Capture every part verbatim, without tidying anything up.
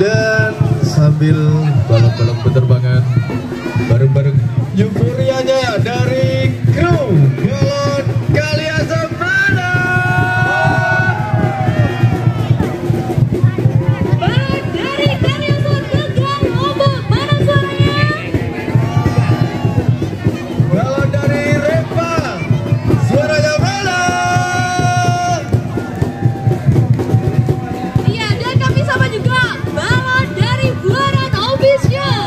Dan sambil balon-balon penerbangan bareng-bareng euforianya dari kru balon Kaliasa mana? Balon dari Kaliasa Tegal Lombok, mana suaranya? Balon dari Reva, suaranya mana? Iya, dan kami sama juga balon dari Buaran Official.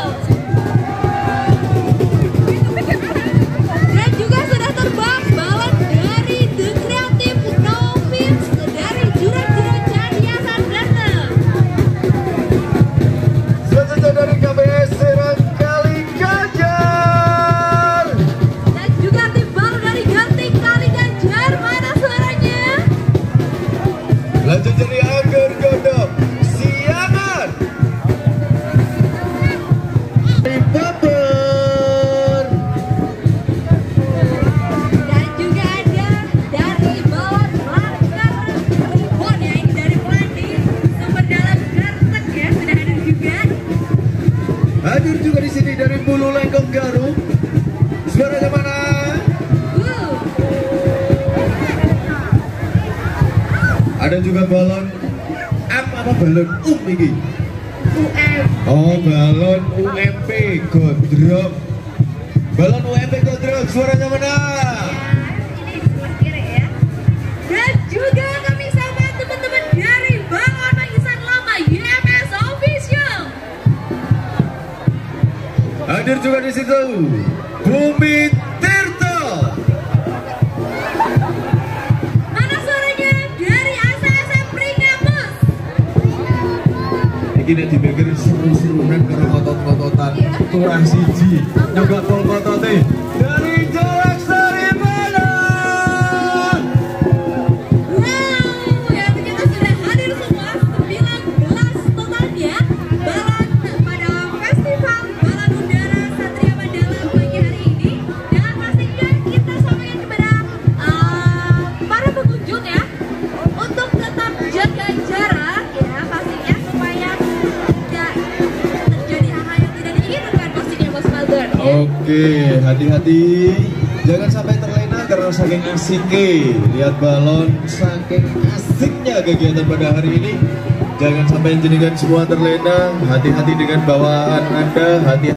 Dan juga sudah terbang balon dari The Creative Novins dari Jurang-Jurang Cadia Sandana. Selanjutnya dari K B S Serang Kali Ganjar. Dan juga tim balon dari Ganting Kali Ganjar, mana suaranya? Lanjut dari Angger Godok, Siangan. Dari Baper. Dan juga ada dari balon Laskar Ribon ya, ini dari Pelangi Sumber Dalam Gartek ya, sudah hadir juga. Hadir juga di sini dari Bulu Lenggong Garut. Suaranya mana? Uh, Ada juga balon M apa balon Um ini? U M. Oh, balon U M P Godrong. Balon U M P Godrong, suaranya mana? Ini sebelah kiri ya. Dan juga kami sama teman-teman dari Balon Mangisan Lama Y M S Official. Hadir juga di situ Bumi Tirto. Mana suaranya dari A S S M Pringapus. Iki nek dipikir seru-seruan karo kotot-kototan turang siji nyogok pol kotote dari Jalak Sari Badan. Wow, ya ternyata sudah hadir semua sembilan belas totalnya balon pada festival balon udara Satria Mandala pagi hari ini. Dan pastinya kita sampaikan kepada uh, para pengunjung ya untuk tetap jaga jarak ya, pastinya supaya tidak terjadi hal-hal yang tidak diinginkan pastinya Bos Malbert ya. Oke, hati-hati jangan sampai terlena karena saking asiknya lihat balon, saking asiknya kegiatan pada hari ini. Jangan sampai jenengan semua terlena. Hati-hati dengan bawaan Anda, hati